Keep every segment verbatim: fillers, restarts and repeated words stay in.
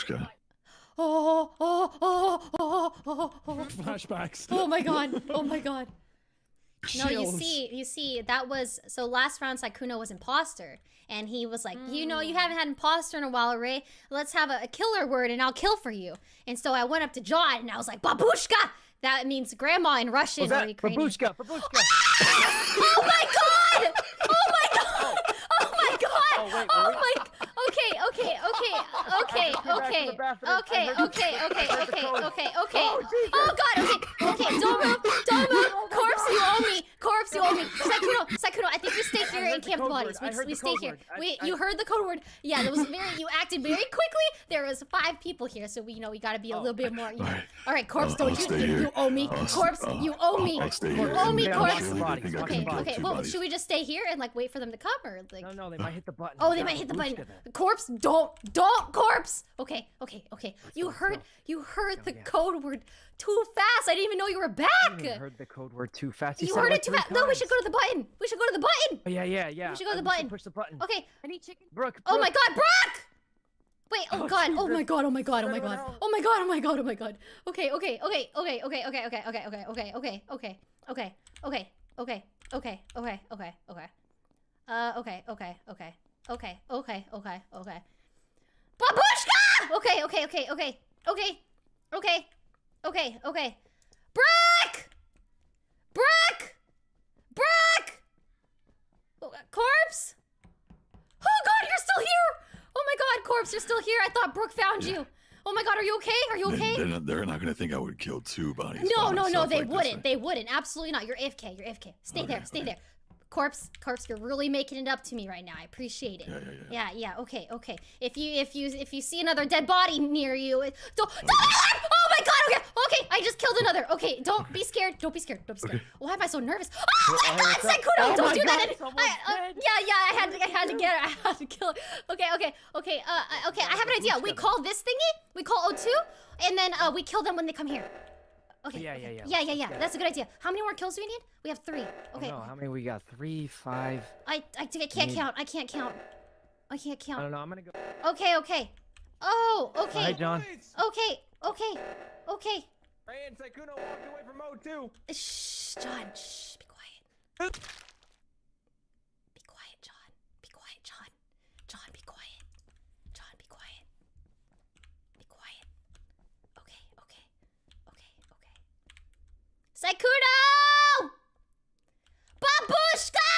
Babushka. Oh, oh, oh, oh, oh, oh. Flashbacks. Oh my god. Oh my god. No, you Chills. see, you see, that was, so last round Sykkuno was imposter. And he was like, mm. you know, you haven't had imposter in a while, Ray. Let's have a, a killer word and I'll kill for you. And so I went up to John and I was like, Babushka! That means grandma in Russian Was that or Ukrainian. Babushka, Babushka. Oh my god! Oh my god! Oh my god! Oh, wait, Oh wait. my, okay, okay, okay, okay, okay, okay, okay, okay, okay, okay, okay. Oh god, okay, okay, don't move, don't move. Corpse, you owe me. Corpse, you owe me. Sykkuno, Sykkuno, I think we stay here and camp the bodies. We, we stay here. We, you heard the code word. Yeah, that was very, you acted very quickly. There was five people here, so we, you know, we gotta be a little bit more, you know. All right, Corpse, don't you, you, you owe me. Corpse, you owe me. You owe me, Corpse. Okay, okay, well, should we just stay here and like wait for them to come or like? No, no, they might hit the button. Oh, they might hit the button. Corpse, don't, don't, Corpse. Okay, okay, okay. You heard, you heard the code word too fast. I didn't even know you were back. You heard the code word too fast. You heard it too fast. No, we should go to the button. We should go to the button. Oh, yeah, yeah, yeah. We should go to the Uh, button. Push the button. Okay. I need chicken. Brooke, Oh Brooke. my God, Brock! Wait. Oh, Oh, God. Oh Jesus. my God. Oh my God. Oh my Everyone God. else. Oh my God. Oh my God. Oh my God. Okay. Okay. Okay. Okay. Okay. Okay. Okay. Okay. Okay. Okay. Okay. Okay. Okay. Okay. Okay. Okay. Okay. Okay. Okay. Uh. Okay. Okay. Okay. Okay. Okay. Okay. Okay. Babushka! Okay. Okay. Okay. Okay. Okay. Okay. Okay. Okay. Brock! Brock! Brock! Oh, Corpse? Oh God, you're still here! Oh my God, Corpse, you're still here. I thought Brooke found you. Oh my God, are you okay? Are you okay? They're not, they're not gonna think I would kill two bodies. No, by no, no, myself they like this, wouldn't. right? They wouldn't. Absolutely not. You're A F K. You're A F K. Stay Okay, there. Stay okay. there. Corpse, Corpse, you're really making it up to me right now. I appreciate it. Yeah, yeah, yeah. Yeah, yeah. Okay, okay. If you, if you, if you see another dead body near you, it, don't, don't. Oh my God. Okay, okay. I just killed another. Okay, don't be scared. Don't be scared. Don't be scared. Okay. Why am I so nervous? Oh my Oh, God, what's up? Sykkuno, Oh don't my do God, that. someone's I, uh, dead. yeah, yeah. I had to, I had to get her. I had to kill her. Okay, okay, okay. Uh, uh, okay. I have an idea. We call this thingy. We call O two, and then uh, we kill them when they come here. Okay. Yeah, okay. yeah, yeah. Yeah, yeah, yeah. Yeah. That's a good idea. How many more kills do we need? We have three. Okay. Oh, no, how many we got? Three, five. I, I, I can't need- count. I can't count. I can't I count. don't know. I'm gonna go. Okay, okay. Oh, okay. Hi, John. Okay, okay, okay. Ray and Sykkuno walked away from mode two. Shh, John. Shh. Be quiet. Be quiet, John. Be quiet, John. John, be quiet. John, be quiet. Be quiet. Okay, okay, okay, okay. Sykkuno! Babushka!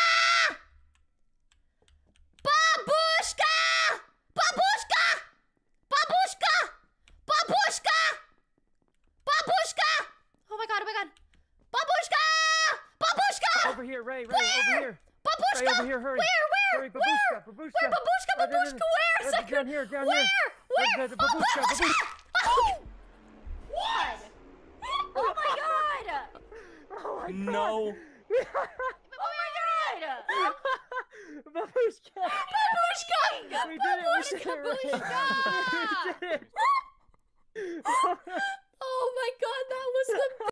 Babushka! Babushka! Babushka! Babushka! Babushka! Oh my God, oh my God. Babushka! Babushka! Over here, Ray, Ray, Where? over here. Babushka! Ray, over here, hurry. Where, where, Hurry, where? Babushka, Babushka. Where, Babushka, Right, right, Babushka, right. where? Right, Sykkuno? down here, down where? here. Where? Right, the Babushka, Babushka. Oh! What? Oh my God! Oh my God. No. Oh my God! Babushka. Babushka! We did it, we did it, Ray. Babushka! We did it. Oh my God, that was the